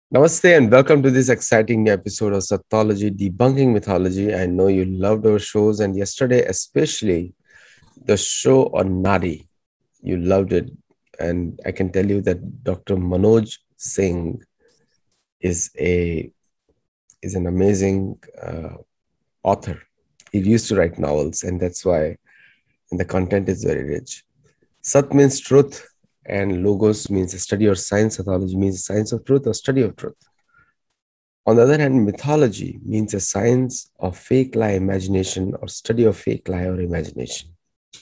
Namaste and welcome to this exciting new episode of Satyology Debunking Mythology. I know you loved our shows, and yesterday, especially the show on Nadi. You loved it. And I can tell you that Dr. Manoj Singh is an amazing author. He used to write novels, and that's why and the content is very rich. Sat means truth, and logos means a study or science. Satyology means science of truth or study of truth. On the other hand, mythology means a science of fake lie imagination or study of fake lie or imagination.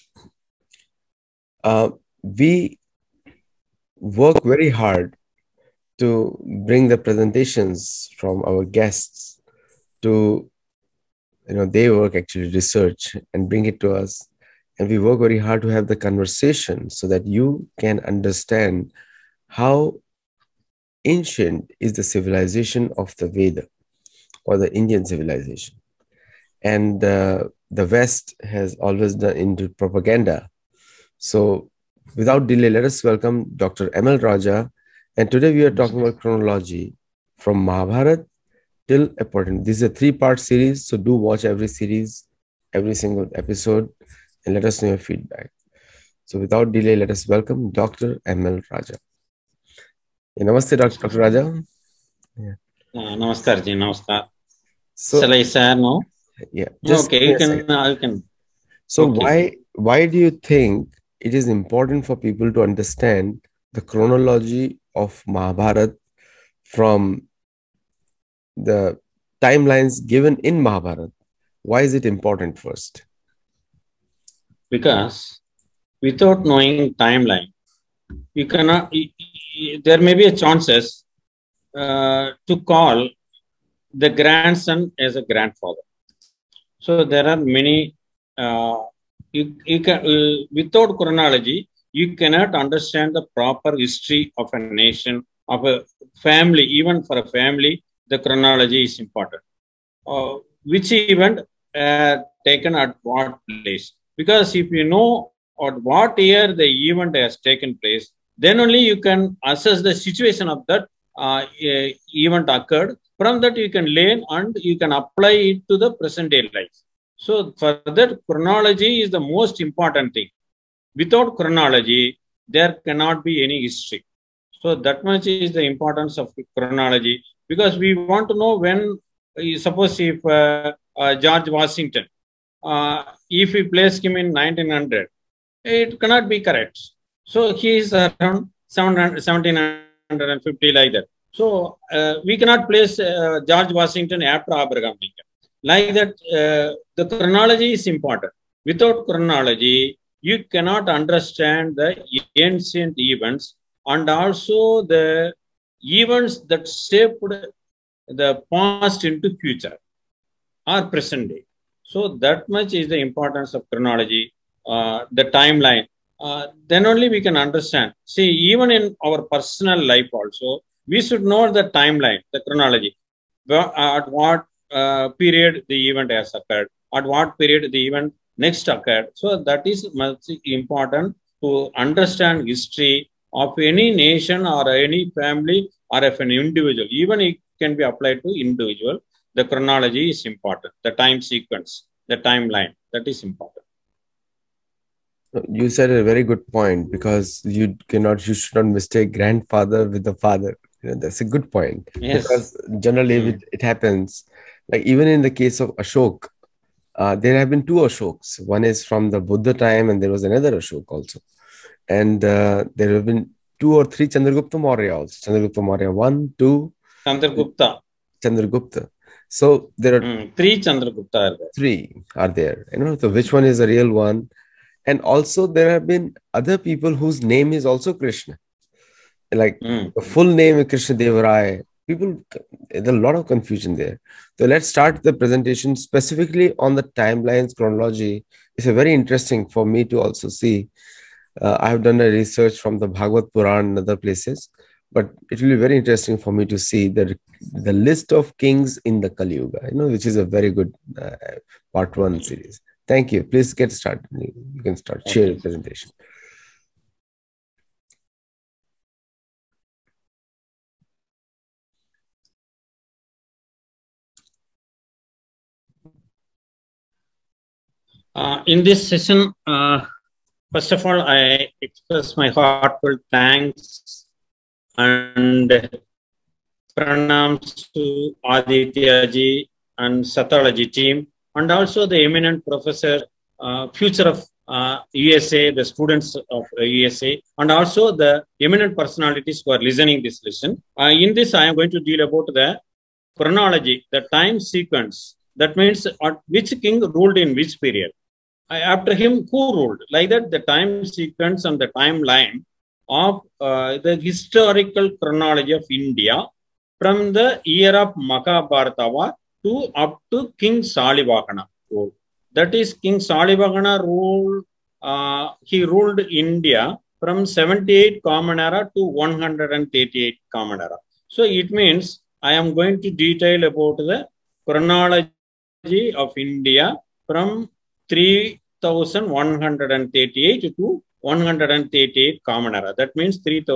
We work very hard to bring the presentations from our guests to, they work actually research and bring it to us. And we work very hard to have the conversation so that you can understand how ancient is the civilization of the Veda or the Indian civilization. And the West has always done into propaganda. So without delay, let us welcome Dr. ML Raja. And today we are talking about chronology from Mahabharata till important. This is a 3-part series. So do watch every series, every single episode, and let us know your feedback. So without delay, let us welcome Dr. ML Raja. Namaste, Dr. Raja. Namaskar ji, namaskar. So, shall I say no? Yeah. Just okay, you can. So okay. why do you think it is important for people to understand the chronology of Mahabharata from the timelines given in Mahabharata? Why is it important first? Because without knowing timeline, you cannot. There may be a chances to call the grandson as a grandfather. So there are many. You can without chronology, you cannot understand the proper history of a nation, of a family. Even for a family, the chronology is important. Which event taken at what place? Because if you know at what year the event has taken place, then only you can assess the situation of that event occurred. From that, you can learn and you can apply it to the present day life. So, for that, chronology is the most important thing. Without chronology, there cannot be any history. So, that much is the importance of chronology, because we want to know when, suppose if George Washington, if we place him in 1900, it cannot be correct. So, he is around 1750 like that. So, we cannot place George Washington after Abraham Lincoln. Like that, the chronology is important. Without chronology, you cannot understand the ancient events and also the events that shaped the past into future or present day. So that much is the importance of chronology, the timeline. Then only we can understand. See, even in our personal life also, we should know the timeline, the chronology. At what period the event has occurred, at what period the event next occurred. So that is much important to understand history of any nation or any family or of an individual. Even it can be applied to individual. The chronology is important. The time sequence, the timeline, that is important. You said a very good point, because you should not mistake grandfather with the father. That's a good point. Yes. Because generally it happens, like even in the case of Ashok, there have been 2 Ashoks. One is from the Buddha time, and there was another Ashok also. And there have been 2 or 3 Chandragupta Maurya also. Chandragupta Maurya 1, 2. Chandragupta. So there are 3 Chandragupta are there. 3 are there. So which one is the real one? And also there have been other people whose name is also Krishna. Like the full name is Krishna Deva Raya. There's a lot of confusion there. So let's start the presentation specifically on the timelines chronology. It's a very interesting for me to also see. I have done a research from the Bhagavad Puran and other places, but it will be very interesting for me to see the list of kings in the Kali Yuga, which is a very good part 1 series. Thank you. Please get started. You can start. Share your presentation. In this session, first of all, I express my heartfelt thanks and pranams to Aditya ji and Satalaji team, and also the eminent professor, future of USA, the students of USA, and also the eminent personalities who are listening this lesson. In this, I am going to deal about the chronology, the time sequence. That means which king ruled in which period. After him, who ruled? Like that, the time sequence and the timeline of the historical chronology of India from the year of Mahabharata to up to King Salivagana. That is, King Salivagana ruled. He ruled India from 78 Common Era to 138 Common Era. So it means I am going to detail about the chronology of India from 3138 to 138 Common Era. That means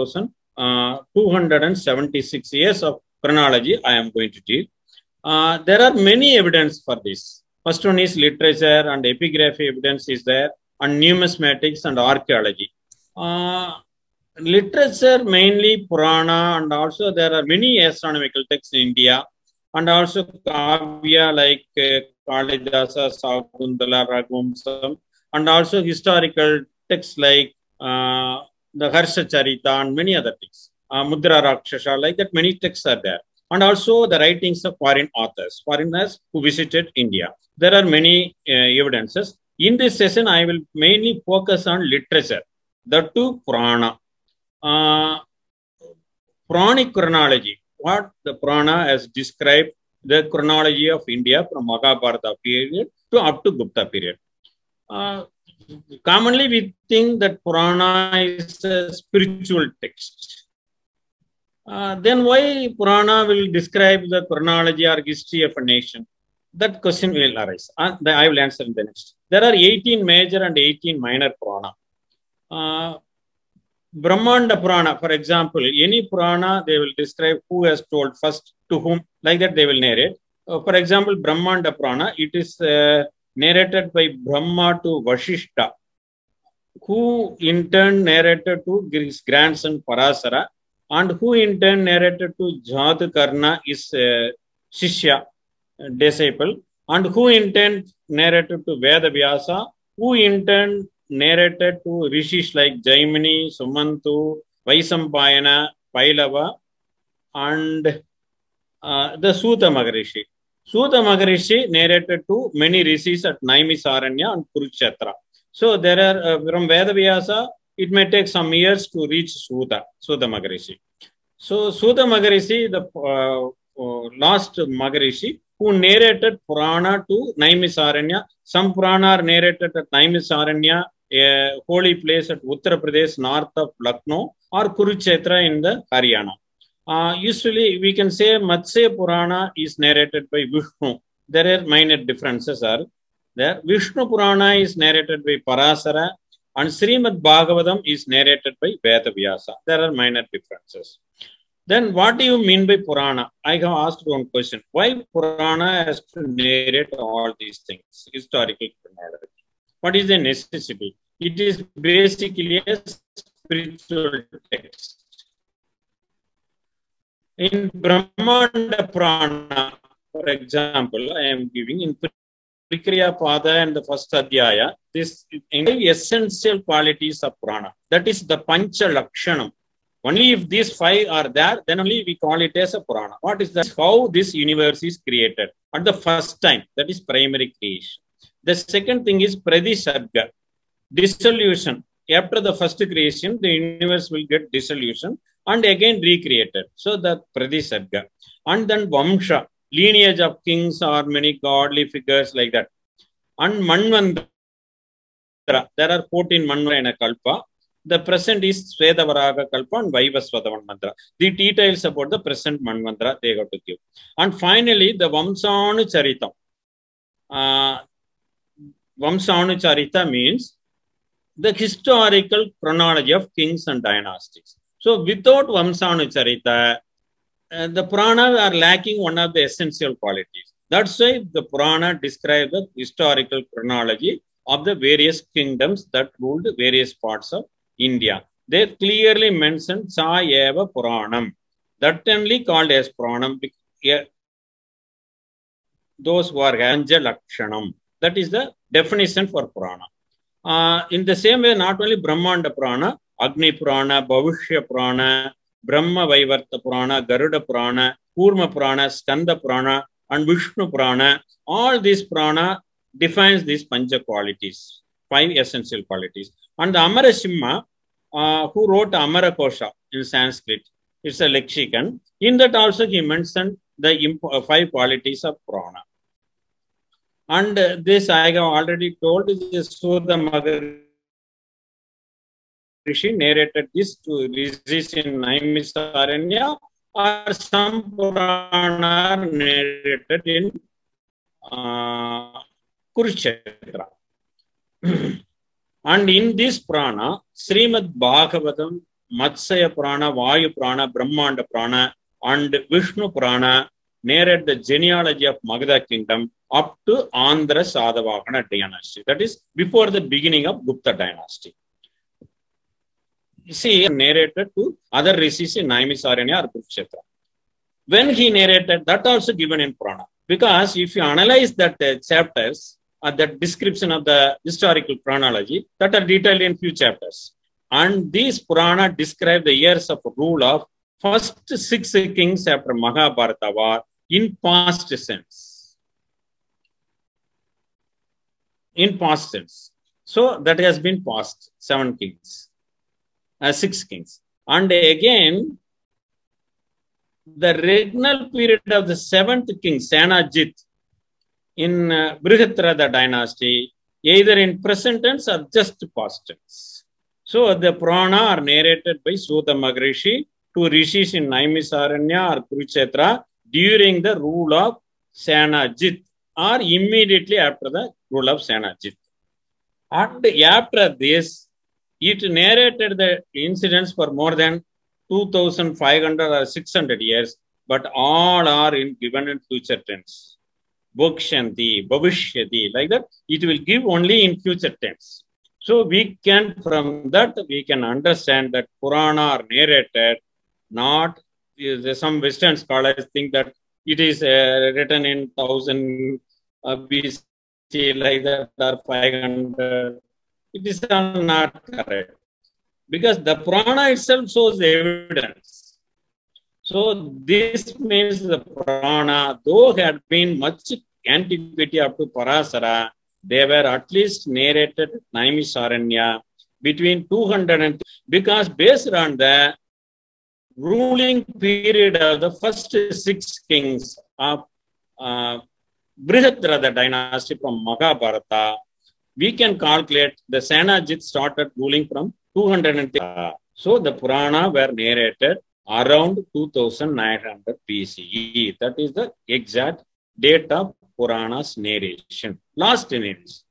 3276 years of chronology I am going to deal. There are many evidence for this. First one is literature and epigraphy evidence is there, and numismatics and archaeology. Literature mainly Purana, and also there are many astronomical texts in India, and also Kavya like Kalidasa, Sakuntala, Raghuvamsam, and also historical texts like the Harsha Charita and many other things. Mudra Rakshasa, like that, many texts are there. And also the writings of foreigners who visited India. There are many evidences. In this session, I will mainly focus on literature, that too Purana. Puranic chronology, what the Purana has described the chronology of India from Mahabharata period to up to Gupta period. Commonly, we think that Purana is a spiritual text. Then why Purana will describe the chronology or history of a nation? That question will arise. I will answer in the next. There are 18 major and 18 minor Purana. Brahmanda Purana, for example, any Purana, they will describe who has told first to whom, like that they will narrate. For example, Brahmanda Purana, it is narrated by Brahma to Vashishta, who in turn narrated to his grandson Parasara, and who in turn narrated to Jadkarna, his Shishya, disciple, and who in turn narrated to Vedavyasa, who in turn narrated to rishis like Jaimini, Sumantu, Vaisampayana, Pailava, and the Suta Maharishi. Suta Maharishi narrated to many rishis at Naimisaranya and Kurukshetra. So there are from Vedavyasa, it may take some years to reach Suta Maharishi. So Suta Maharishi, the last Maharishi, who narrated Purana to Naimisaranya. Some Purana are narrated at Naimisaranya, a holy place at Uttar Pradesh, north of Lucknow, or Kurukshetra in the Haryana. Usually, we can say Matsya Purana is narrated by Vishnu. There are minor differences are there. Vishnu Purana is narrated by Parasara, and Srimad Bhagavatam is narrated by Vedavyasa. There are minor differences. Then what do you mean by Purana? I have asked one question. Why Purana has to narrate all these things, historical chronology? What is the necessity? It is basically a spiritual text. In Brahmanda Purana, for example, I am giving in Prikriya Pada and the first Adhyaya, this essential qualities of Purana. That is the Pancha Lakshanam. Only if these 5 are there, then only we call it as a Purana. What is that? How this universe is created at the first time. That is primary creation. The second thing is Pradisarga, dissolution. After the first creation, the universe will get dissolution and again recreated. So the Pradisarga. And then Vamsha, lineage of kings or many godly figures like that. And Manvandra, there are 14 Manvandra in a Kalpa. The present is Svedavaraga Kalpa and Vaivasvata Manvandra. The details about the present Manvandra they got to give. And finally, the Vamsanu Charita. Vamsanu Charita means the historical chronology of kings and dynasties. So without Vamsanu Charita, the Puranas are lacking one of the essential qualities. That's why the Purana describes the historical chronology of the various kingdoms that ruled various parts of India. They clearly mentioned Sa Eva Puranam. That only called as Puranam. Those who are Panja Lakshanam. That is the definition for Purana. In the same way, not only Brahmanda Purana, Agni Purana, Bhavishya Purana, Brahma Vaivarta Purana, Garuda Purana, Kurma Purana, Skanda Purana, and Vishnu Purana, all these Purana defines these Panja qualities, 5 essential qualities. And the Amarasimha, who wrote Amara Kosha in Sanskrit, it's a lexicon. In that also he mentioned the 5 qualities of Purana. And this I have already told, is Sudha Maharishi narrated this to rishis in Naimisaranya, or some Purana narrated in Kurukshetra. And in this Purana, Srimad Bhagavatam, Matsya Purana, Vayu Purana, Brahmanda Purana, and Vishnu Purana narrate the genealogy of Magadha kingdom up to Andhra Sadavahana dynasty. That is before the beginning of Gupta dynasty. You see, narrated to other rishis in Naimisaranya or Kurukshetra. When he narrated, that also given in Purana. Because if you analyze that chapters, that description of the historical chronology, that are detailed in few chapters. And these Purana describe the years of rule of first 6 kings after Mahabharata war in past sense. In past sense. So that has been past 7 kings, 6 kings. And again, the regnal period of the 7th king, Sanajit, in Brihadrada dynasty, either in present tense or just past tense. So the Purana are narrated by Sudha Maharishi to rishis in Naimisaranya or Kurukshetra during the rule of Sanajit, or immediately after the rule of Sanajit. And after this, it narrated the incidents for more than 2,500 or 600 years, but all are given in future tense. Bhokshanti, Bhavishyati, like that, it will give only in future tense. So we can, from that, we can understand that Purana are narrated, not, some Western scholars think that it is written in 1000 BC, like that, or 500. It is not correct. Because the Purana itself shows evidence. So this means the Purana, though had been much antiquity up to Parasara, they were at least narrated Naimisaranya between 200 and, because based on the ruling period of the first 6 kings of Brihadrada dynasty from Mahabharata, we can calculate the Sanajit started ruling from 210. So the Purana were narrated around 2900 BCE. That is the exact date of Purana's narration, last narration.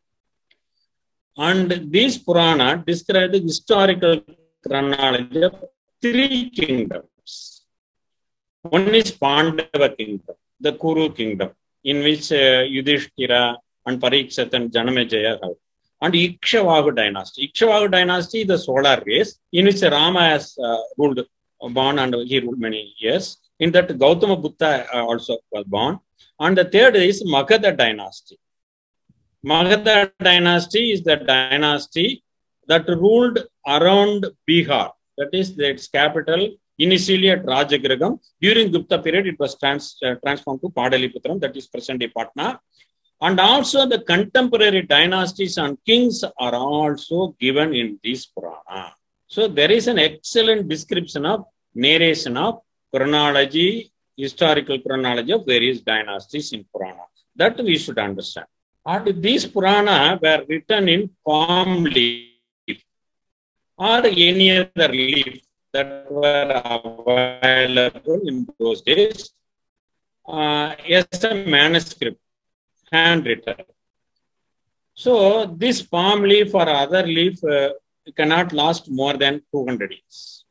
And this Purana describe the historical chronology of 3 kingdoms. One is Pandava kingdom, the Kuru kingdom, in which Yudhishthira and Parikshit and Janamejaya have. And Ikshvaku dynasty. Ikshvaku dynasty is the solar race in which Rama has ruled, born, and he ruled many years. In that, Gautama Buddha also was born. And the third is Magadha dynasty. Magadha dynasty is the dynasty that ruled around Bihar. That is its capital, initially at Rajagriham. During Gupta period, it was transformed to Padaliputram, that is present-day Patna. And also the contemporary dynasties and kings are also given in this Purana. So there is an excellent description of narration of chronology, historical chronology of various dynasties in Purana. That we should understand. And these Purana were written in palm leaf or any other leaf that were available in those days as a manuscript, handwritten. So this palm leaf or other leaf cannot last more than 200 years.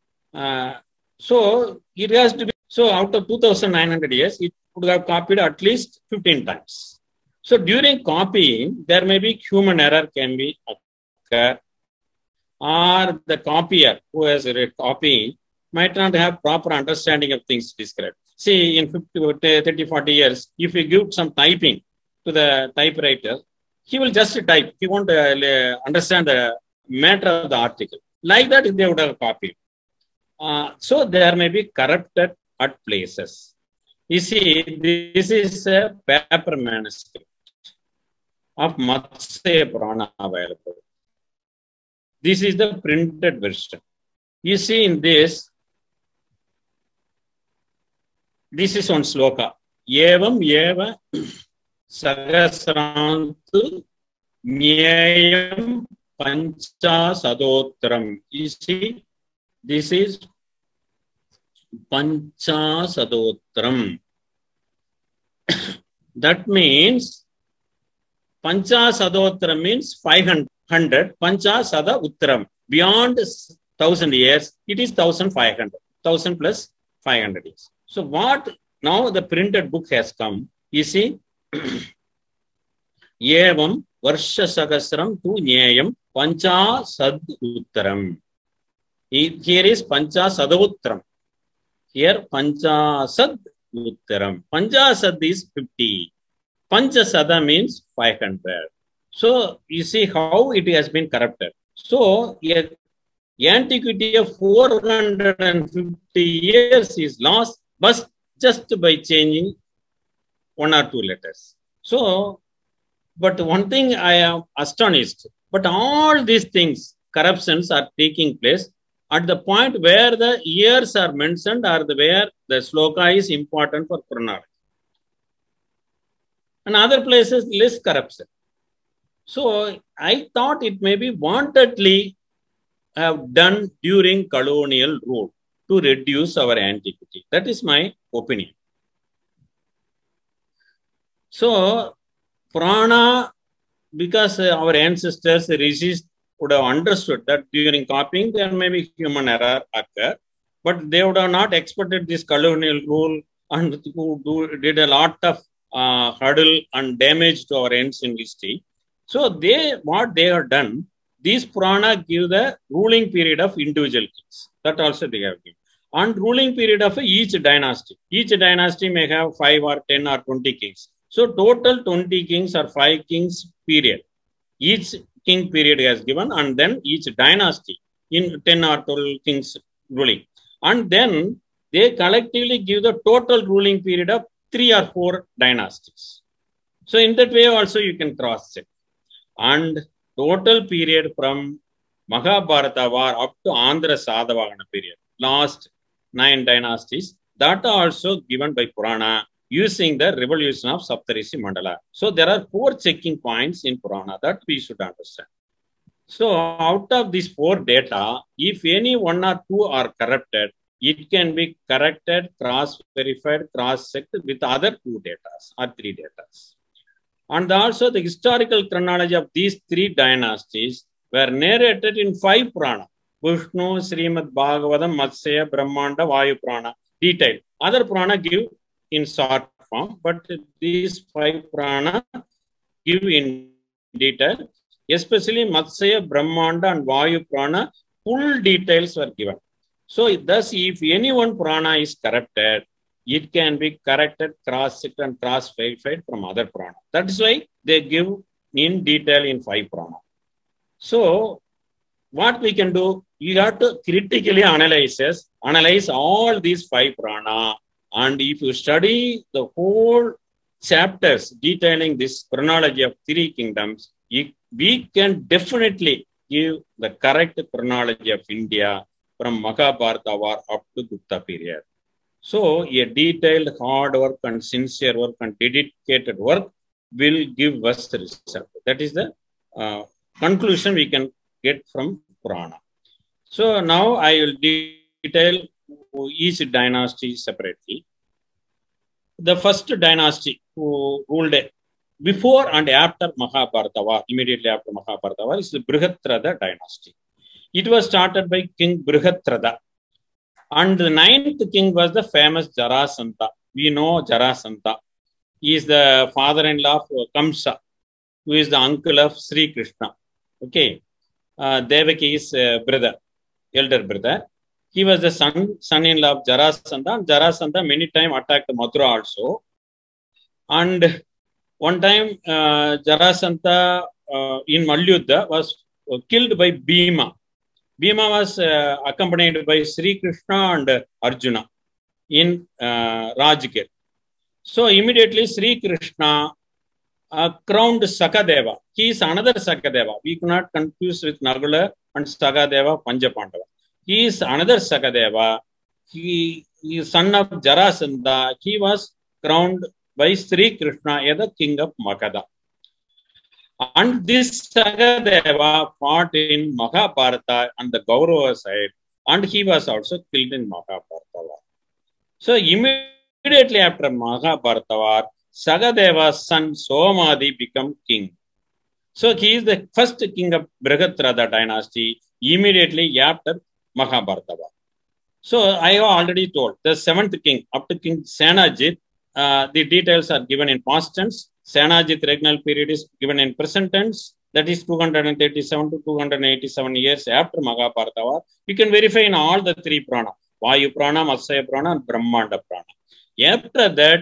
So it has to be, so out of 2,900 years, it would have copied at least 15 times. So during copying, there may be human error can be occur, or the copier who has read copying might not have proper understanding of things described. See, in 50, 30, 40 years, if you give some typing to the typewriter, he will just type. He won't understand the matter of the article. Like that, they would have copied. So there may be corrupted at places. You see, this is a paper manuscript of Matsya Purana available. This is the printed version. You see in this is one sloka. Evam eva sagasrantu nyayam pancha sadotram. You see, this is pancha sadotram. That means pancha sadotram means 500. Pancha sada uttaram. Beyond 1000 years, it is 1500. 1000 plus 500 years. So what now the printed book has come, you see, Evam Varsha Sagasram to Nyayam Pancha Sad Uttaram. Here is Pancha Sadavutram. Here Pancha Sad Uttaram. Pancha Sad is 50. Pancha Sada means 500. So you see how it has been corrupted. So a antiquity of 450 years is lost, but just by changing one or two letters. So, but one thing I am astonished, but all these things, corruptions are taking place at the point where the years are mentioned or where the sloka is important for chronology. And other places, less corruption. So I thought it may be wantedly have done during colonial rule to reduce our antiquity. That is my opinion. So Purana, because our ancestors, the rishis would have understood that during copying there may be human error occur, but they would have not expected this colonial rule and did a lot of hurdle and damage to our ancient history. So what they have done, these Purana give the ruling period of individual kings. That also they have given. And ruling period of each dynasty. Each dynasty may have 5 or 10 or 20 kings. So total 20 kings or 5 kings period. Each king period has given, and then each dynasty in 10 or 12 kings ruling. And then they collectively give the total ruling period of 3 or 4 dynasties. So in that way also you can cross check. And total period from Mahabharata war up to Andhra Sadhavahana period, last 9 dynasties, that are also given by Purana using the revolution of Saptarishi Mandala. So there are 4 checking points in Purana that we should understand. So out of these 4 data, if any 1 or 2 are corrupted, it can be corrected, cross-verified, cross-checked with other 2 data or 3 data. And also the historical chronology of these 3 dynasties were narrated in 5 Purana. Vishnu, Srimad Bhagavatam, Matsya, Brahmanda, Vayu Purana. Detailed. Other Purana give in short form, but these 5 Purana give in detail. Especially Matsya, Brahmanda and Vayu Purana, full details were given. So thus, if any one Purana is corrupted, it can be corrected, cross-checked and cross-verified from other Purana. That is why they give in detail in 5 Purana. So what we can do, you have to critically analyze all these 5 Purana. And if you study the whole chapters detailing this chronology of 3 kingdoms, we can definitely give the correct chronology of India from Mahabharata war up to Gupta period. So a detailed hard work and sincere work and dedicated work will give us the result. That is the conclusion we can get from Purana. So now I will detail each dynasty separately. The first dynasty who ruled before and after Mahabharata war, immediately after Mahabharata war, is the Brihadrada dynasty. It was started by King Brihadrada. And the 9th king was the famous Jarasandha. We know Jarasandha. He is the father-in-law of Kamsa, who is the uncle of Sri Krishna. Okay. Devaki's brother, elder brother. He was the son-in-law of Jarasandha. And Jarasandha many times attacked Mathura also. And one time, Jarasandha in Mallyuddha was killed by Bhima. Bhima was accompanied by Sri Krishna and Arjuna in Rajgir. So immediately Sri Krishna crowned Sakadeva. He is another Sakadeva. We cannot confuse with Nagula and Sakadeva Panjapandava. He is another Sakadeva. He is son of Jarasandha. He was crowned by Sri Krishna as the king of Magadha. And this Sakadeva fought in Mahabharata on the Kaurava side, and he was also killed in Mahabharata. So immediately after Mahabharata war, Sagadeva's son Somadi became king. So he is the first king of Brihadrata dynasty immediately after Mahabharata war. So I have already told the seventh king, up to King Senajit, the details are given in past tense. Senajit regnal period is given in present tense. That is 237 to 287 years after Mahabharata war. You can verify in all the three Purana, Vayu Purana, Matsya Purana, and Brahmanda Purana. After that,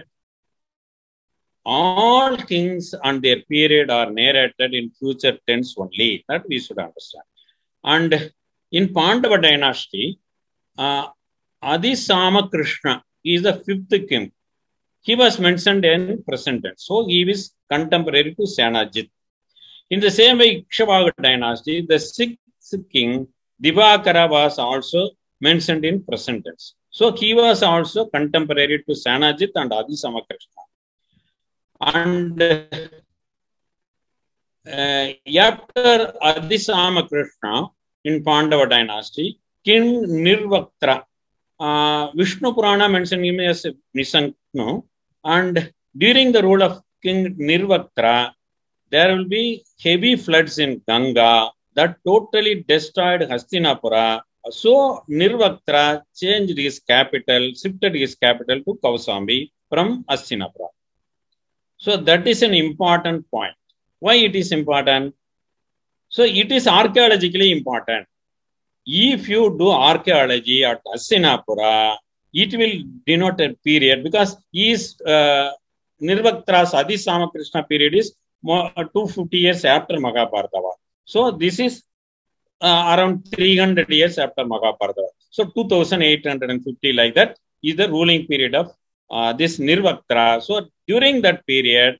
all kings and their period are narrated in future tense only. That we should understand. And in Pandava dynasty, Adisama Krishna is the fifth king. He was mentioned in present tense. So he is contemporary to Senajit. In the same way, Ikshvaku dynasty, the sixth king, Divakara, was also mentioned in present tense. So he was also contemporary to Senajit and Adisama Krishna. And after Adisama Krishna in Pandava dynasty, King Nirvaktra, Vishnu Purana mentioned him as Nisanknu, and during the rule of King Nirvaktra, there will be heavy floods in Ganga that totally destroyed Hastinapura. So Nirvaktra changed his capital, shifted his capital to Kausambi from Hastinapura. So that is an important point. Why it is important? So it is archaeologically important. If you do archaeology at Hastinapura, it will denote a period because Nirvaktra's Adisama Krishna period is 250 years after Mahabharata. So this is around 300 years after Mahabharata. So 2850 like that is the ruling period of this Nirvaktra. So during that period,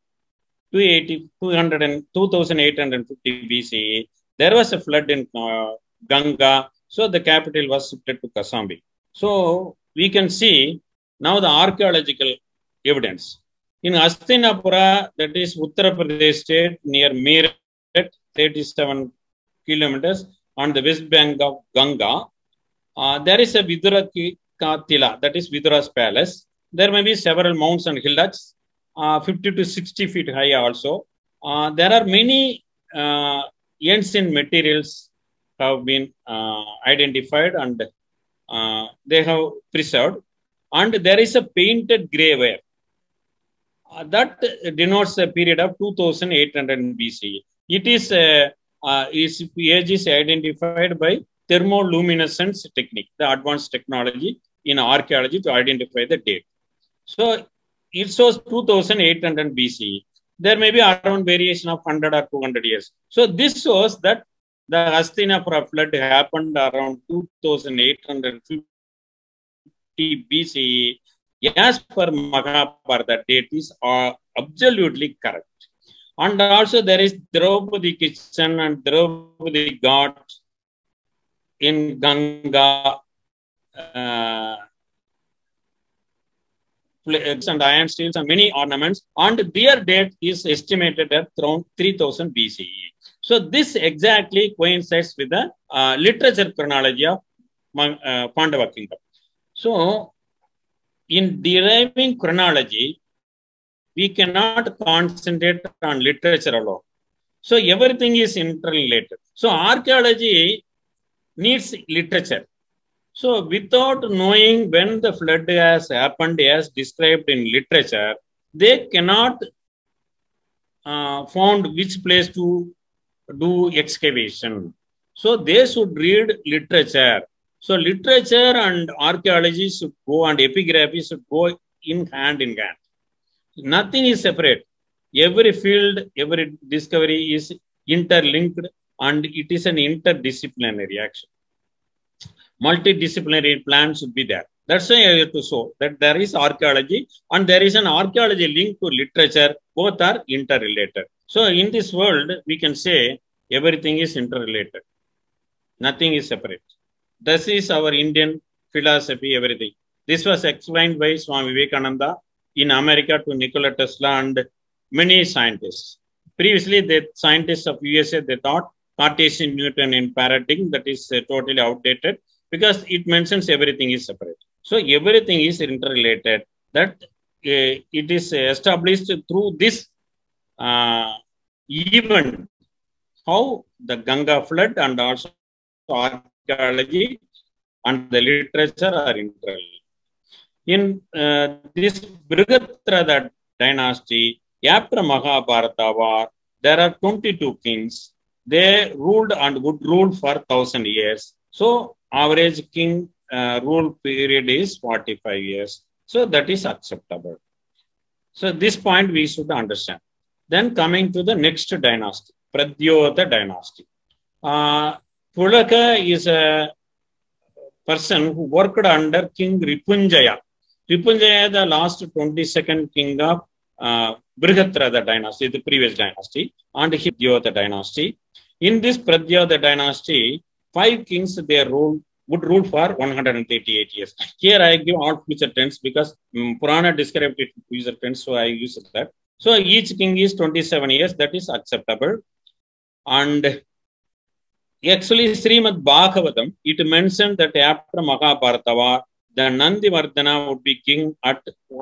2850 BCE, there was a flood in Ganga. So the capital was shifted to Kausambi. So we can see now the archaeological evidence. In Hastinapura, that is Uttar Pradesh state near Meerut, 37 kilometers on the west bank of Ganga, there is a Vidura Tila, that is Vidura's palace. There may be several mounds and hillocks, 50 to 60 feet high also. There are many ancient materials have been identified and they have preserved. And there is a painted graveware that denotes a period of 2800 BCE. It is its age is identified by thermoluminescence technique, the advanced technology in archaeology to identify the date. So it shows 2800 BCE. There may be around variation of 100 or 200 years. So this shows that the Hastinapura flood happened around 2850 BCE. As per Mahabharata, date is absolutely correct. And also there is Draupadi kitchen and Draupadi Ghat in Ganga. And iron steels and many ornaments, and their date is estimated at around 3000 BCE. So this exactly coincides with the literature chronology of Pandava kingdom. So in deriving chronology, we cannot concentrate on literature alone. So everything is interrelated. So archaeology needs literature. So without knowing when the flood has happened as described in literature, they cannot found which place to do excavation. So they should read literature. So literature and archaeology should go, and epigraphy should go in hand. Nothing is separate. Every field, every discovery is interlinked, and it is an interdisciplinary action. Multidisciplinary plan should be there. That's why I have to show that there is archaeology and there is an archaeology linked to literature. Both are interrelated. So in this world, we can say everything is interrelated. Nothing is separate. This is our Indian philosophy, everything. This was explained by Swami Vivekananda in America to Nikola Tesla and many scientists. Previously, the scientists of USA, they thought Cartesian Newtonian paradigm that is totally outdated, because it mentions everything is separate. So everything is interrelated. That it is established through this event, how the Ganga flood and also archaeology and the literature are interrelated. In this Brihadrata dynasty, after Mahabharata war, there are 22 kings. They ruled and would rule for 1,000 years. So average king rule period is 45 years. So that is acceptable. So this point we should understand. Then coming to the next dynasty, Pradyota dynasty. Pulaka is a person who worked under King Ripunjaya. Ripunjaya, the last 22nd king of Brihadrata dynasty, the previous dynasty, and Pradyota dynasty. In this Pradyota dynasty, 5 kings they would rule for 138 years. Here I give all future tense because Purana described it future tense, so I use that. So each king is 27 years, that is acceptable. And actually, Srimad Bhagavatam, it mentioned that after Mahabharata war, the Nandivardhana would be king at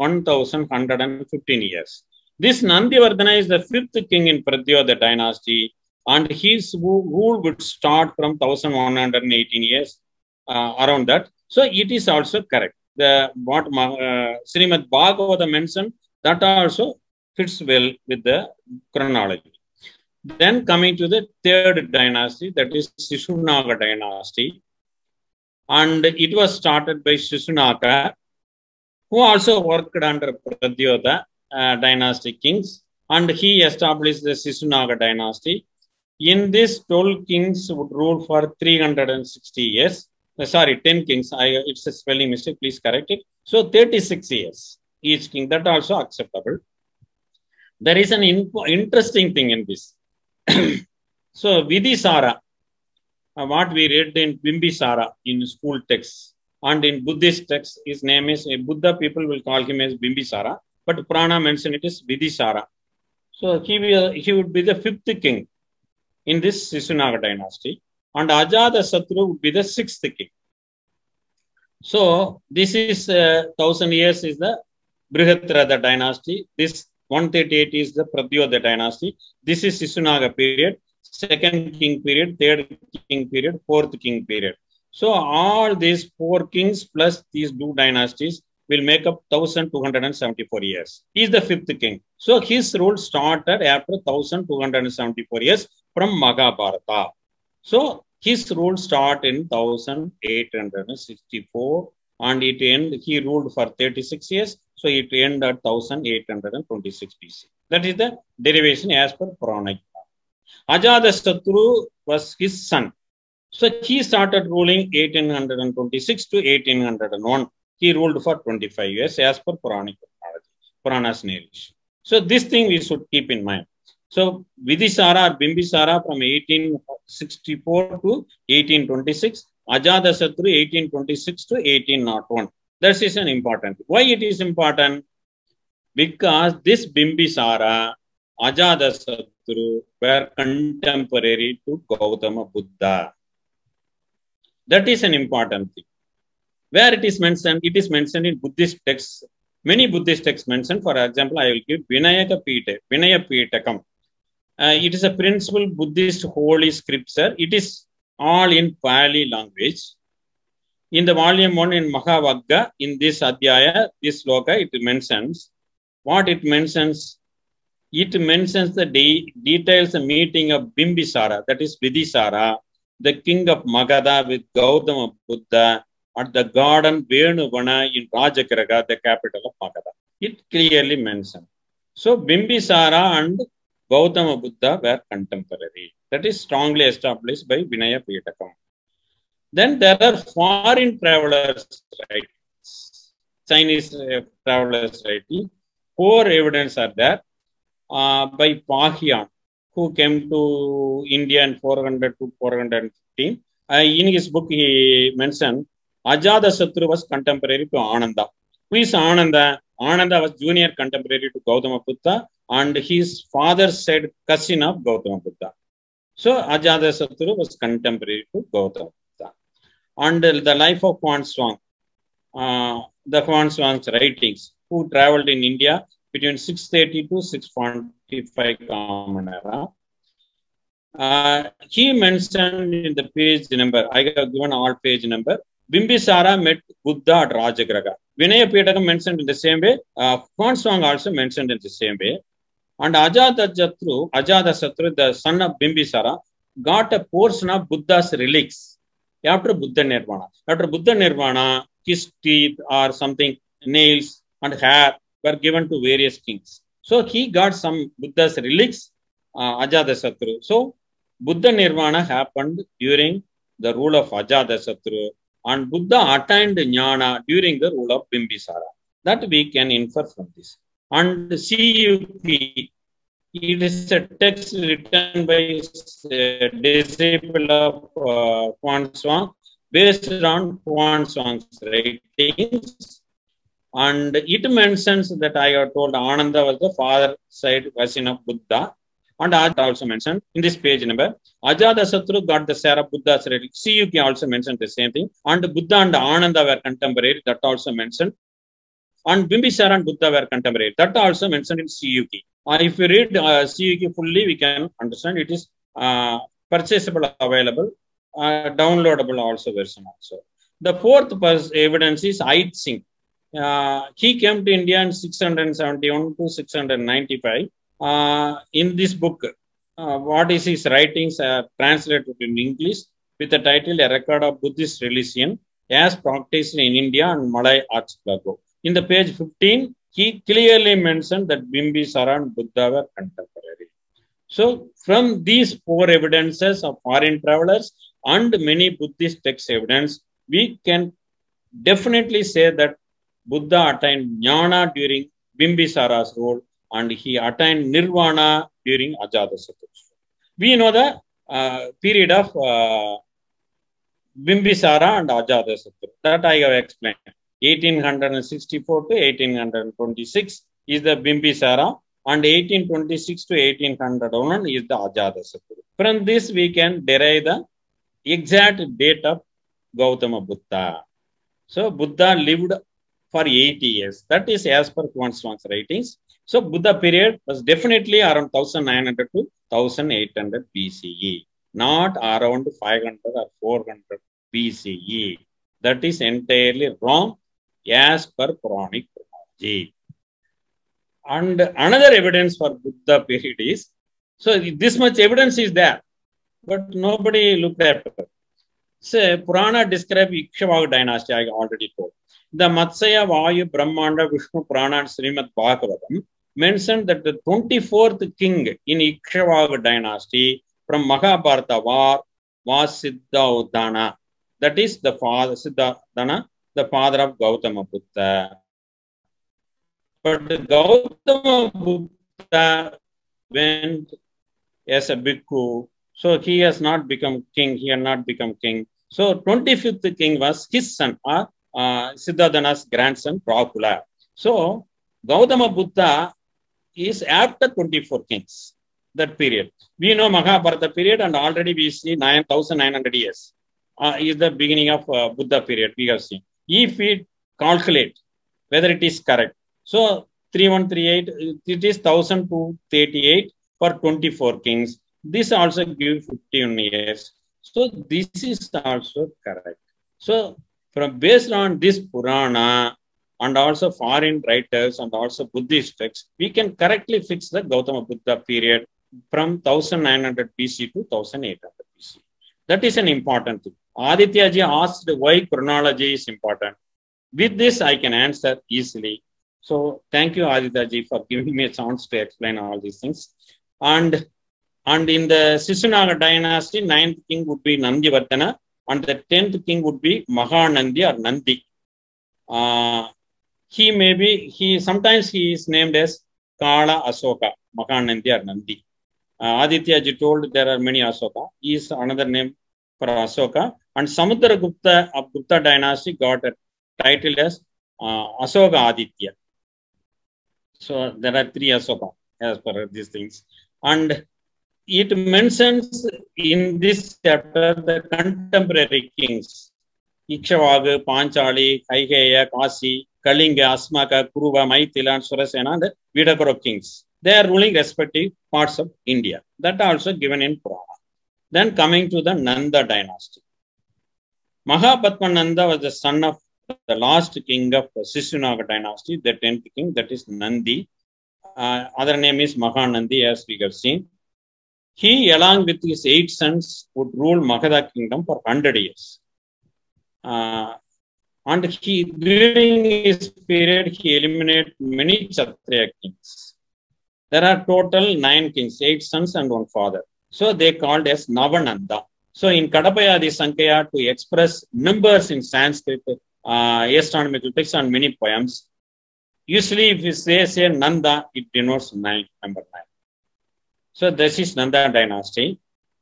1,115 years. This Nandivardhana is the 5th king in Pradyota dynasty, and his rule would start from 1,118 years, around that. So it is also correct. What Srimad Bhagavatam mentioned, that also fits well with the chronology. Then coming to the 3rd dynasty, that is Shishunaka dynasty. And it was started by Shishunaka, who also worked under Pradyota dynasty kings. And he established the Shishunaka dynasty. In this, 12 kings would rule for 360 years. 10 kings. It's a spelling mistake. Please correct it. So 36 years each king. That also acceptable. There is an interesting thing in this. So Vidisara, what we read in Bimbisara in school texts and in Buddhist texts, his name is Buddha. People will call him as Bimbisara, but Purana mention it is Vidisara. So he would be the 5th king in this Shishunaka dynasty, and Ajatasattu would be the 6th king. So this is 1,000 years is the Brihadrata dynasty. This 138 is the Pradyota dynasty. This is Shishunaka period, 2nd king period, 3rd king period, 4th king period. So all these 4 kings plus these 2 dynasties will make up 1,274 years. He is the 5th king. So his rule started after 1,274 years from Mahabharata. So his rule start in 1,864 and it end. He ruled for 36 years. So it ended at 1,826 BC. That is the derivation as per Purana. Ajatasattu was his son. So he started ruling 1826 to 1801. He ruled for 25 years as per Purana's narration. So this thing we should keep in mind. So Vidisara or Bimbisara from 1864 to 1826, Ajatasattu 1826 to 1801. That is an important. Why it is important? Because this Bimbisara, Ajatasattu were contemporary to Gautama Buddha. That is an important thing. Where it is mentioned in Buddhist texts. Many Buddhist texts mentioned. For example, I will give Vinaya Pitakam. It is a principal Buddhist holy scripture. It is all in Pali language. In the volume 1 in Mahavagga, in this Adhyaya, this sloka, it mentions what it mentions? It mentions the details the meeting of Bimbisara, that is Vidisara, the king of Magadha with Gautama Buddha at the garden Venuvana in Rajagriha, the capital of Magadha. It clearly mentioned. So Bimbisara and Gautama Buddha were contemporary. That is strongly established by Vinaya Pitakam. Then there are foreign travelers writings, Chinese travelers writing. 4 evidence are there by Pahian, who came to India in 400 to 415. In his book, he mentioned Ajatasattu was contemporary to Ananda. Who is Ananda? Ananda was junior contemporary to Gautama Buddha, and his father said cousin of Gautama Buddha. So Ajatasattu was contemporary to Gautama Buddha. And the life of Huan Xuang, the Huan Xuang's writings, who traveled in India between 630 to 645 Common Era. He mentioned in the page number, I have given all page number, Bimbisara met Buddha at Rajagriha. Vinaya Pitakam mentioned in the same way. Huan Xuang also mentioned in the same way. And Ajatasattu, the son of Bimbisara, got a portion of Buddha's relics after Buddha Nirvana. After Buddha Nirvana, his teeth or something, nails and hair were given to various kings. So he got some Buddha's relics, Ajatasattu. So Buddha Nirvana happened during the rule of Ajatasattu, and Buddha attained Jnana during the rule of Bimbisara. That we can infer from this. And CUP, it is a text written by a disciple of Huan Xuang based on Huan Xuang's writings. And it mentions that I have told Ananda was the father side cousin of Buddha. And Ajata also mentioned in this page number, Ajatasattu got the share of Buddha's relics. CUK also mentioned the same thing. And Buddha and Ananda were contemporary, that also mentioned. And Bimbisara and Buddha were contemporary, that also mentioned in CUK. If you read CUK fully, we can understand it is purchasable, available, downloadable also version also. The 4th evidence is Ait Singh. He came to India in 671 to 695. In this book, what is his writings are translated in English with the title A Record of Buddhist Religion as Practiced in India and Malay Archipelago. In the page 15, he clearly mentioned that Bimbisara and Buddha were contemporary. So from these 4 evidences of foreign travelers and many Buddhist text evidence, we can definitely say that Buddha attained Jnana during Bimbisara's rule, and he attained Nirvana during Ajatasattu. We know the period of Bimbisara and Ajatasattu. That I have explained. 1864 to 1826 is the Bimbisara, and 1826 to 1801 is the Ajatasattu. From this, we can derive the exact date of Gautama Buddha. So Buddha lived for 80 years. That is as per Huan Xuang's writings. So Buddha period was definitely around 1900 to 1800 BCE, not around 500 or 400 BCE. That is entirely wrong as per Puranic chronology. And another evidence for Buddha period is, so this much evidence is there, but nobody looked at it. So Purana describe Ikshvaka dynasty, I already told. The Matsya, Vayu, Brahmanda, Vishnu, Purana and Srimad Bhagavatam mentioned that the 24th king in Ikshvaka dynasty from Mahabharata war was Siddhartha. That is the father, Siddhartha, the father of Gautama Buddha. But Gautama Buddha went as a bhikkhu, so he has not become king, he had not become king. So 25th king was his son, Siddhartha's grandson, Rahula. So Gautama Buddha is after 24 kings, that period. We know Mahabharata period, and already we see 9,900 years is the beginning of Buddha period, we have seen. If we calculate whether it is correct, so 3138, it is 1238 for 24 kings. This also gives 51 years. So this is also correct. So from based on this Purana, and also foreign writers and also Buddhist texts, we can correctly fix the Gautama Buddha period from 1900 BC to 1800 BC. That is an important thing. Aditya ji asked why chronology is important. With this, I can answer easily. So thank you, Aditya ji, for giving me a chance to explain all these things. And in the Sisunaga dynasty, 9th king would be Nandivardhana, and the 10th king would be Mahanandi or Nandi. Sometimes he is named as Kala Asoka, Mahanandi or Nandi. Aditya ji told there are many Asoka. He is another name for Asoka. And Samudragupta of Gupta dynasty got a title as Asoka Aditya. So there are 3 Asoka as per these things. And it mentions in this chapter the contemporary kings. Ikshavaku, Panchali, Kaigeya, Kasi, Kalinga, Asmaka, Kuruva, Maithila, and Surasena, and Vidakura kings. They are ruling respective parts of India. That are also given in Purana. Then coming to the Nanda dynasty. Mahapadmananda was the son of the last king of Sisunaga dynasty, the 10th king, that is Nandi. Other name is Mahanandi, as we have seen. He, along with his 8 sons, would rule Magadha kingdom for 100 years. And during his period, he eliminated many Kshatriya kings. There are total 9 kings, 8 sons and 1 father. So they called as Navananda. So in Kadapayadi Sankhya, to express numbers in Sanskrit, astronomical texts and many poems, usually if you say Nanda, it denotes 9, number 9. So this is Nanda dynasty.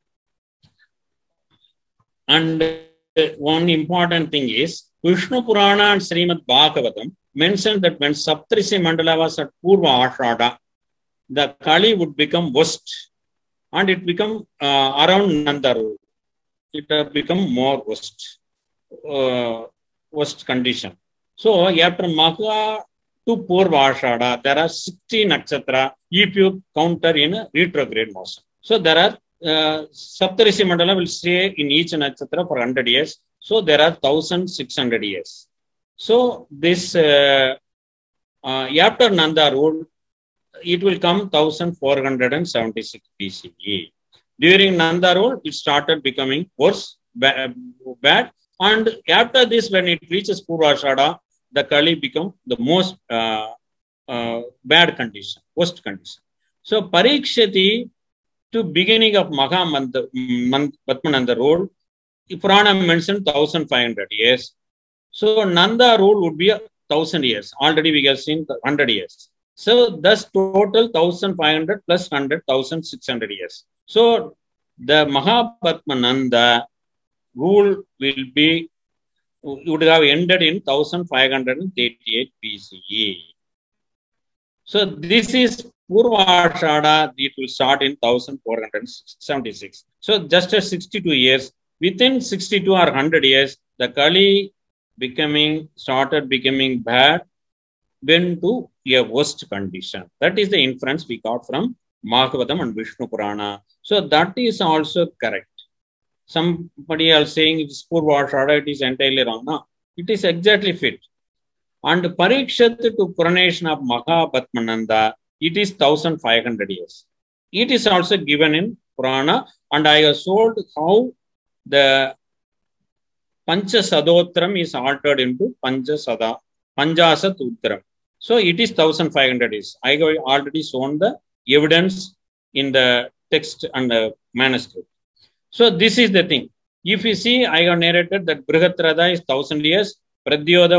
And one important thing is, Vishnu Purana and Srimad Bhagavatam mentioned that when Saptarisi Mandala was at Purva Ashada, the Kali would become worst, and it become around Nanda rule. It become more worst condition. So after Magha to Purva Ashada, there are 60 nakshatra if you counter in a retrograde motion. So there are Saptarisi Mandala will stay in each nakshatra for 100 years. So there are 1600 years. So this after Nanda rule, it will come 1476 BCE. During Nanda rule, it started becoming worse, bad. And after this, when it reaches Purvashada, the Kali become the most bad condition, worst condition. So Parikshati, to beginning of Padmananda rule, Purana mentioned 1500 years. So Nanda rule would be 1000 years. Already we have seen 100 years. So thus total 1500 plus 100, 1600 years. So the Mahapadmananda rule would have ended in 1538 BCE. So this is Purvashada, it will start in 1476. So just as 62 years, within 62 or 100 years, the Kali started becoming bad, went to a worst condition. That is the inference we got from Bhagavatam and Vishnu Purana. So that is also correct. Somebody else saying it is Purvashada, it is entirely wrong. No, it is exactly fit. And Parikshat to coronation of Mahapadmananda, it is 1500 years. It is also given in Purana, and I have told how the Panchasadotram is altered into Panchasatutram. So it is 1500 years. I have already shown the evidence in the text and the manuscript. So this is the thing. If you see, I have narrated that Brihadrada is 1000 years, Pradyodha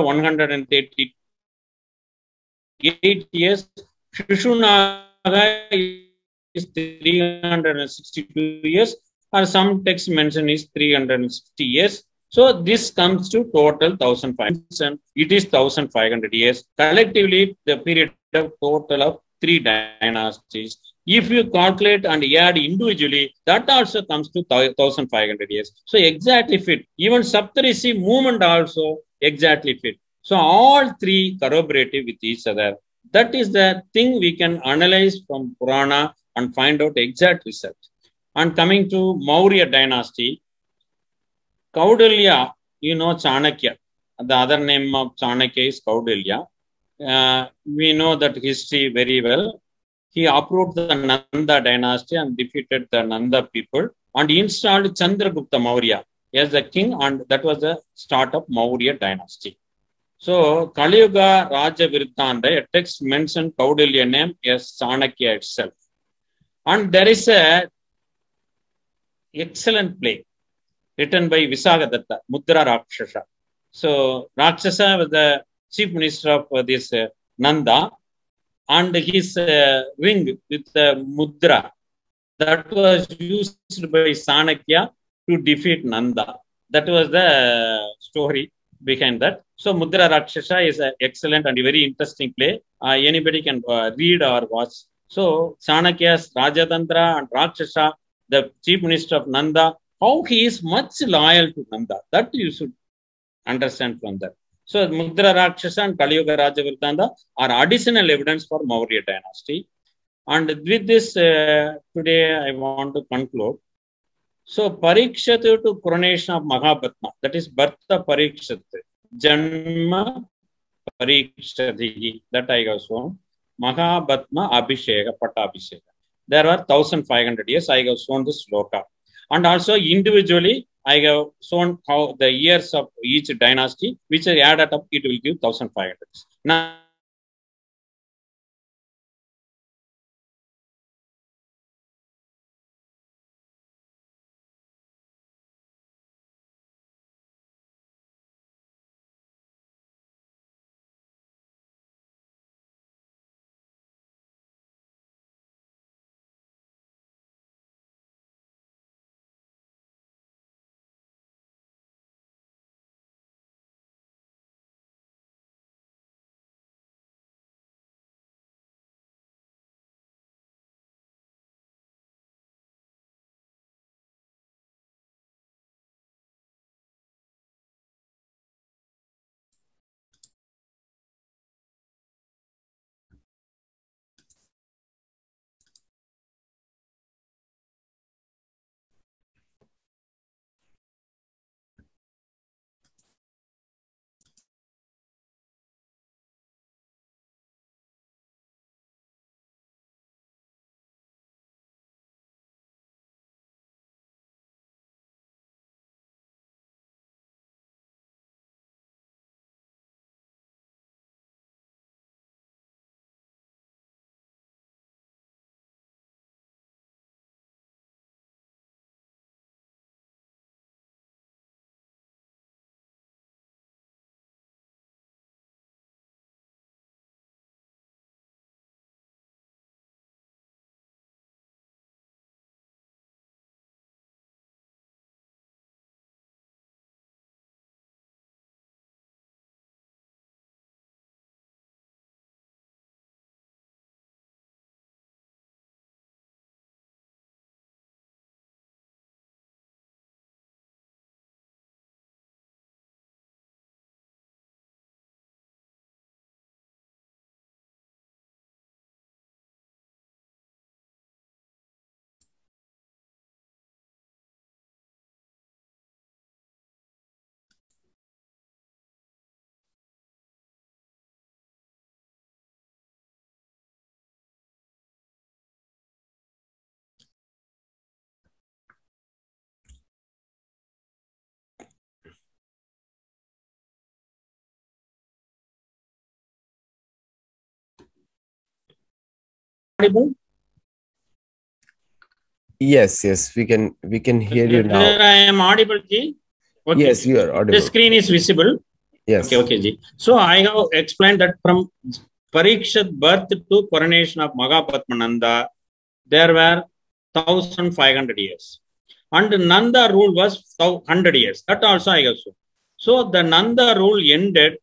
138 years, Shishunaga is 362 years, or some text mention is 360 years. So this comes to total 1500. It is 1500 years. Collectively, the period of total of 3 dynasties. If you calculate and add individually, that also comes to 1500 years. So exactly fit. Even Saptarisi movement also exactly fit. So all 3 corroborative with each other. That is the thing we can analyze from Purana and find out exact result. And coming to Maurya dynasty, Kaudalya, Chanakya. The other name of Chanakya is Kaudilya. We know that history very well. He uprooted the Nanda dynasty and defeated the Nanda people and installed Chandragupta Maurya as the king, and that was the start of Maurya dynasty. So, Kali Yuga Raja Vrittanta, a text mentioned Kaudilya name as Chanakya itself. And there is a excellent play written by Visagadatta, Mudra Rakshasa. So, Rakshasa was the chief minister of this Nanda, and his wing with the Mudra that was used by Chanakya to defeat Nanda. That was the story behind that. So, Mudra Rakshasa is an excellent and very interesting play. Anybody can read or watch. So, Chanakya's Rajatantra and Rakshasa, the chief minister of Nanda, how he is much loyal to Nanda. That you should understand from that. So, Mudra Rakshasa and Kali Yuga Raja Vrittanta are additional evidence for Maurya dynasty. And with this, today I want to conclude. So, Parikshit to coronation of Mahabhatma, that is birth of Parikshit, Janma Parikshatihi, that I have shown. Mahabhatma Abhisheka, Pattabhisheka. There are 1500 years, I have shown this sloka. And also individually, I have shown how the years of each dynasty, which I added up, it will give 1500. Now, audible? Yes, we can hear you now. I am audible, Ji? Okay. Yes, you are audible. The screen is visible. Yes. Okay, Ji. So I have explained that from Parikshit birth to coronation of Mahabhatma Nanda, there were 1500 years. And Nanda rule was 100 years. That also I have shown. So the Nanda rule ended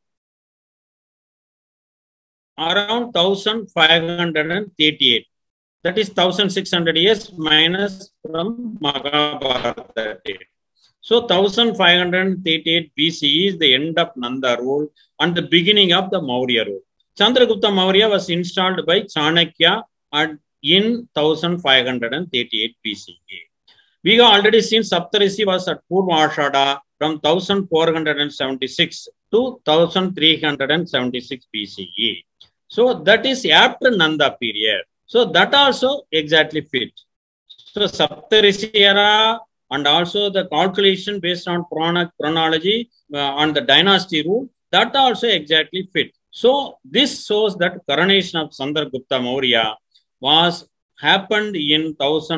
around 1538. That is 1600 years minus from Mahabharata date. So 1538 BC is the end of Nanda rule and the beginning of the Maurya rule. Chandragupta Maurya was installed by Chanakya in 1538 BCE. We have already seen Saptarishi was at Purva Ashada from 1476 to 1376 BCE. So that is after Nanda period. So that also exactly fit. So Saptarishi era and also the calculation based on Purana chronology on the dynasty rule, that also exactly fit. So this shows that coronation of Chandragupta Maurya was happened in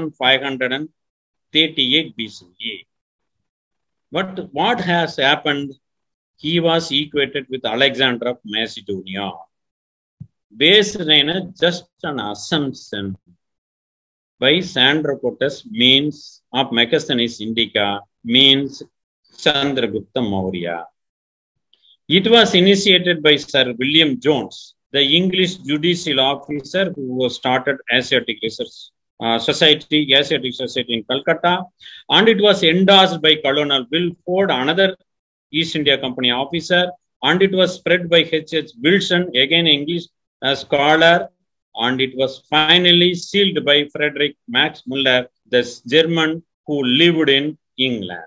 1538 BCE. But what has happened? He was equated with Alexander of Macedonia, based on just an assumption by Sandrocotus means of Megasthenes Indica means Chandragupta Maurya. It was initiated by Sir William Jones, the English judicial officer who started Asiatic Research Society in Calcutta, and it was endorsed by Colonel Wilford, another East India Company officer, and it was spread by H.H. Wilson, again English scholar, and it was finally sealed by Frederick Max Muller, the German who lived in England.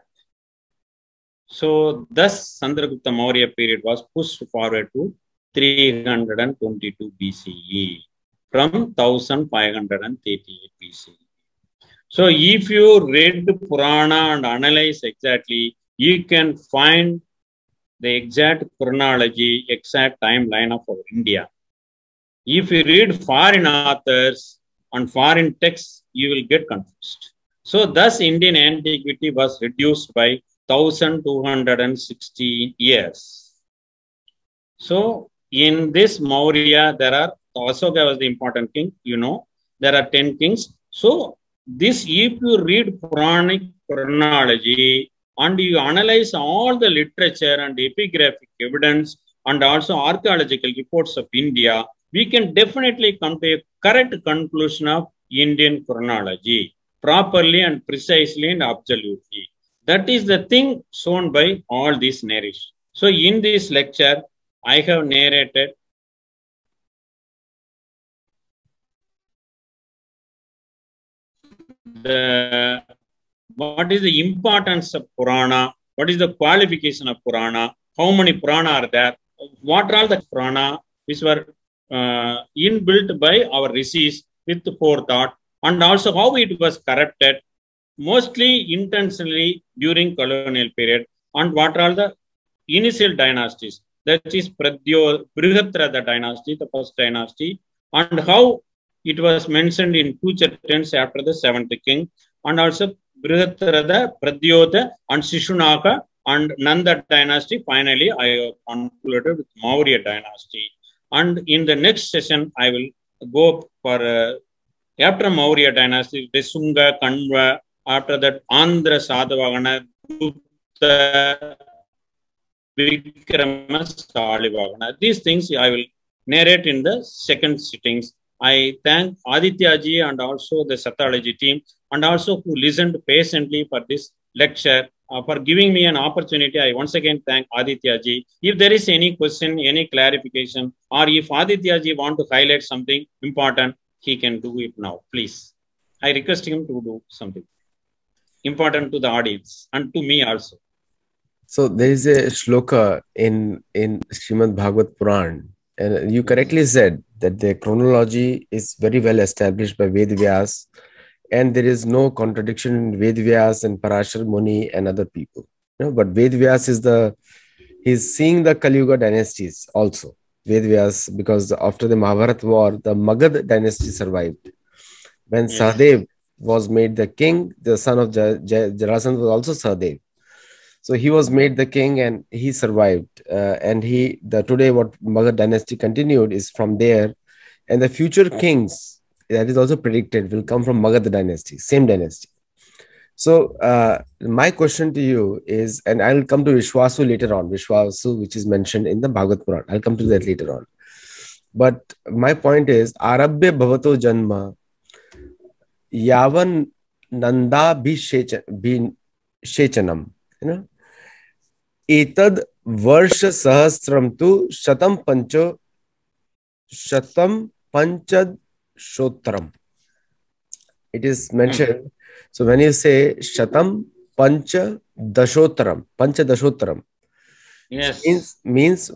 So, thus, Chandragupta Maurya period was pushed forward to 322 BCE from 1538 BCE. So, if you read Purana and analyze exactly, you can find the exact chronology, exact timeline of our India. If you read foreign authors and foreign texts, you will get confused. So, thus, Indian antiquity was reduced by 1216 years. So, in this Maurya, there are Asoka was the important king, there are 10 kings. So, this, if you read Puranic chronology and you analyze all the literature and epigraphic evidence and also archaeological reports of India, we can definitely come to a correct conclusion of Indian chronology properly and precisely and absolutely. That is the thing shown by all these narrations. So, in this lecture, I have narrated what is the importance of Purana, what is the qualification of Purana, how many Purana are there, what are all the Purana which were inbuilt by our rishis with forethought, and also how it was corrupted, mostly intentionally during colonial period, and what are the initial dynasties, that is Brihadrata dynasty, the first dynasty, and how it was mentioned in future tense after the seventh king, and also Brihadrata, Pradyota, and Shishunaka, and Nanda dynasty. Finally, I concluded with Maurya dynasty. And in the next session, I will go for after Maurya dynasty, Desunga, Kanva, after that Andhra Sadhavahana, Gupta, Vikrama, Salivahana. These things I will narrate in the second sittings. I thank Aditya ji and also the Sathology team, and also who listened patiently for this lecture. For giving me an opportunity, I once again thank Aditya ji. If there is any question, any clarification, or if Aditya ji want to highlight something important, he can do it now, please. I request him to do something important to the audience and to me also. So there is a shloka in Srimad Bhagavad Puran, and you correctly said that the chronology is very well established by Ved Vyas, and there is no contradiction in Ved Vyas and Parashar Muni and other people. But Ved Vyas he's seeing the Kali Yuga dynasties also. Ved Vyas, because after the Mahabharata war, the Magad dynasty survived. When Sahadev was made the king, the son of Jarasandha was also Sahadev. So he was made the king and he survived. And today what Magad dynasty continued is from there. And the future kings, that is also predicted, will come from Magad dynasty, same dynasty. So my question to you is, and I'll come to Vishwasu later on, Vishwasu, which is mentioned in the Bhagavad Puran. I'll come to that later on. But my point is, Arabhya Bhavato Janma, Yavan Nanda Bhishechanam, Etad Varsha Sahasram tu Shatam Panchad Shotram. It is mentioned. So when you say Shatam Pancha Dashottaram Yes. means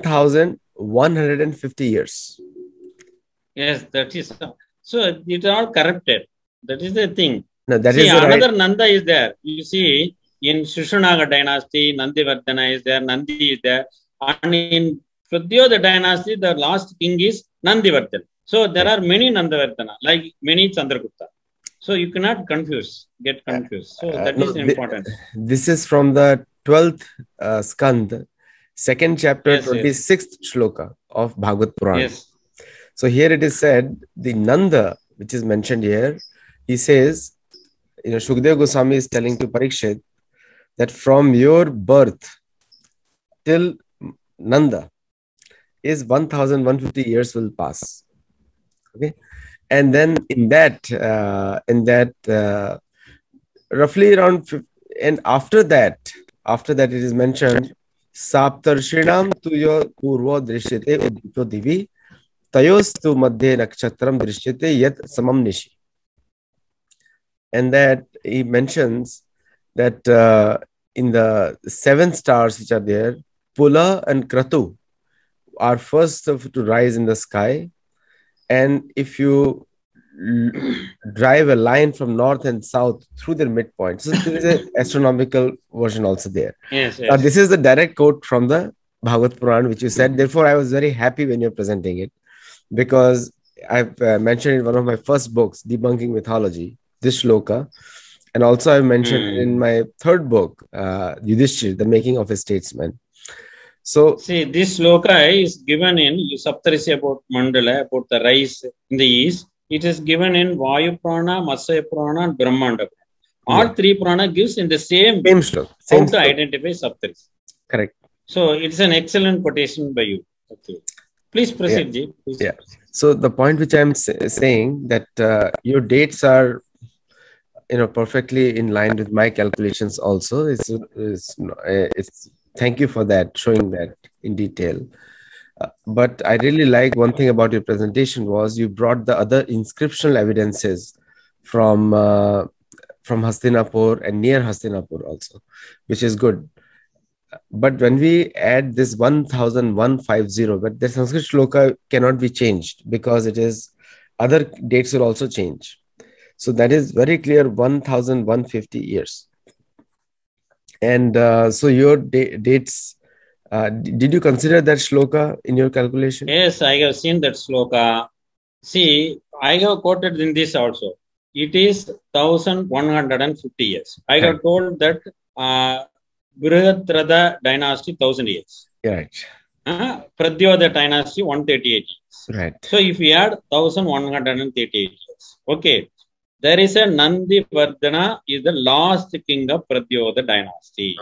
1150 years. Yes, that is so. It all corrupted. That is the thing. No, that See, is the another right. Nanda is there. You see, in Shushanaga dynasty, Nandivardhana is there, Nandi is there, and in Pradyodha dynasty, the last king is Nandivardhana. So there are many Nandivardhana, like many Chandragupta. So you cannot get confused. So that No, is important. this is from the 12th Skand, second chapter, Yes, yes, 26th shloka of Bhagavad Puran. yes. So here it is said, the Nanda, which is mentioned here, he says, Shukdev Goswami is telling to Parikshit that from your birth till Nanda is 1150 years will pass. Okay. And then in that, roughly around, and after that it is mentioned, Saptarshinam tuyo purvo drishyate udito divi tayostu madhye nakshatram drishyate yat samam nishi. And that he mentions that in the 7 stars which are there, Pula and Kratu are first to rise in the sky. And if you drive a line from north and south through their midpoint, so there is an astronomical version also there. Yes, yes. Now, this is the direct quote from the Bhagavad Puran, which you said. Therefore, I was very happy when you're presenting it, because I've mentioned in one of my first books, Debunking Mythology, this shloka. And also I've mentioned in my third book, Yudhishthir, The Making of a Statesman. So see, this shloka is given in Saptarisi about Mandala, about the rice in the east. It is given in Vayu Purana, Matsya Purana, and Brahmanda. All 3 Purana gives in the same shloka. How to identify Saptarisi. Correct. So it's an excellent quotation by you. Okay. Please proceed, Ji. Please. Yeah. So the point which I'm saying that your dates are perfectly in line with my calculations also. It's thank you for that, showing that in detail. But I really like one thing about your presentation was you brought the other inscriptional evidences from Hastinapur and near Hastinapur also, which is good. But when we add this 1150, but the Sanskrit shloka cannot be changed because it is other dates will also change. So that is very clear, 1150 years. And so your dates, did you consider that shloka in your calculation? Yes, I have seen that shloka. See, I have quoted in this also. It is 1150 years. I have told that Brihadrada dynasty 1000 years. Right. Pradyodha dynasty 138 years. Right. So if we add 1138 years, okay. There is a Nandivardhana is the last king of Pradyodha dynasty.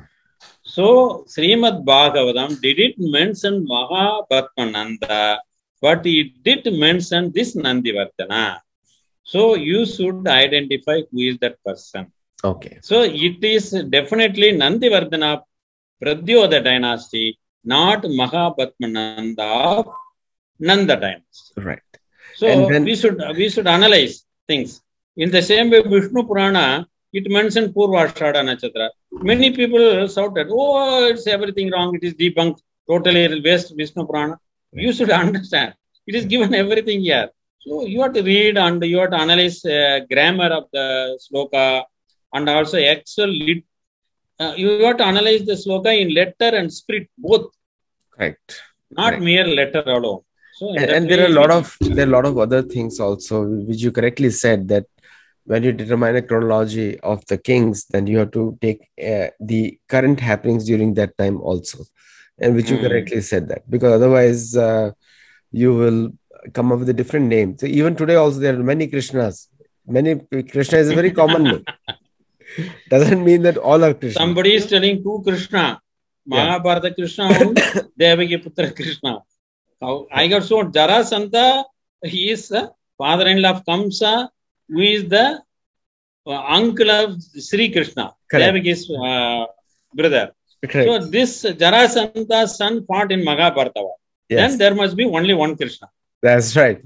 So Srimad Bhagavatam didn't mention Mahabhatmananda, but it did mention this Nandivardhana. So you should identify who is that person. Okay. So it is definitely Nandivardhana Pradyodha dynasty, not Mahabhatmananda Nanda dynasty. Right. So then, we should analyze things. In the same way, Vishnu Purana, it mentioned Purvashada Nakshatra. Many people shouted, oh, it's everything wrong. It is debunked. Totally waste Vishnu Purana. You should understand. It is given everything here. So you have to read and you have to analyze grammar of the sloka and also actual you have to analyze the sloka in letter and spirit both. Correct. Not mere letter alone. So and there are a lot of other things also, which you correctly said, that when you determine a chronology of the kings, then you have to take the current happenings during that time also, and which you correctly said that, because otherwise you will come up with a different name. So even today also there are many Krishnas. Krishna is a very common name. Doesn't mean that all are Krishna. Somebody is telling 2 Krishna. Mahabharata Krishna and Devaki Putra Krishna. I got shown Jarasandha, he is the father-in-law of Kamsa, who is the uncle of Sri Krishna, Devaki's brother. Correct. So this Jarasandha's son fought in Mahabharata. Yes. Then there must be only one Krishna. That's right. That's right.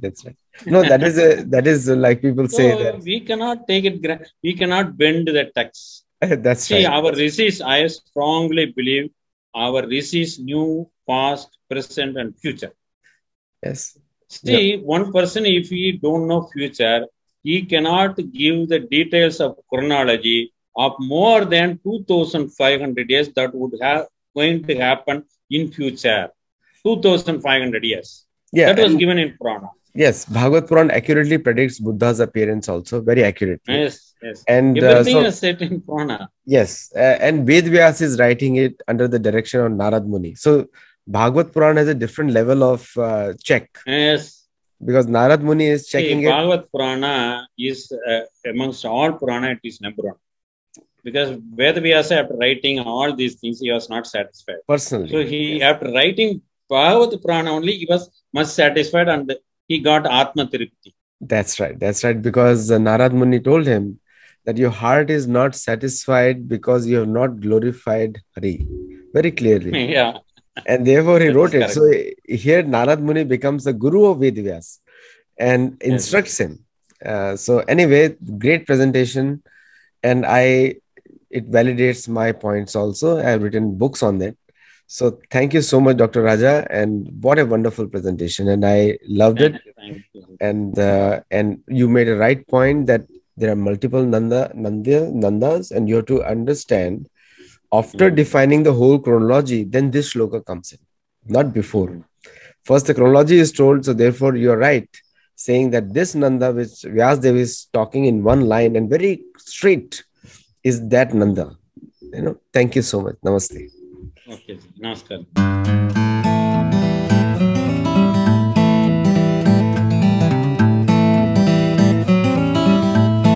No, that is like people say So that. we cannot take it, we cannot bend the text. That's See, right. our rishis, I strongly believe our rishis knew past, present, and future. Yes. Yeah. See, one person, if he don't know future, he cannot give the details of chronology of more than 2,500 years that would have going to happen in future. 2,500 years. Yeah. That was And given in Purana. yes, Bhagavad Puran accurately predicts Buddha's appearance also very accurately. Yes, yes. And Everything so is set in Purana. yes, and Ved Vyas is writing it under the direction of Narad Muni. So Bhagavad Puran has a different level of check Yes. because Narad Muni is See, checking it. Bhagavad Purana is amongst all Purana, it is number one. Because Vedavyasa, after writing all these things, he was not satisfied. Personally. So he, after writing Bhagavad Purana only, he was much satisfied and he got Atma Tirupti. That's right. That's right. Because Narad Muni told him that your heart is not satisfied because you have not glorified Hari very clearly. Yeah. And therefore he That wrote is it. So here Narad Muni becomes the guru of Vedavyas and instructs him. So anyway, great presentation. And it validates my points also. I have written books on that. So thank you so much, Dr. Raja. And what a wonderful presentation. And I loved it. Thank you. And you made a right point that there are multiple Nandas, and you have to understand after defining the whole chronology, then this shloka comes in, not before. First, the chronology is told, so therefore you're right, saying that this Nanda, which Vyasdev is talking in one line and very straight, is that Nanda. Thank you so much. Namaste. Okay. Namaskar.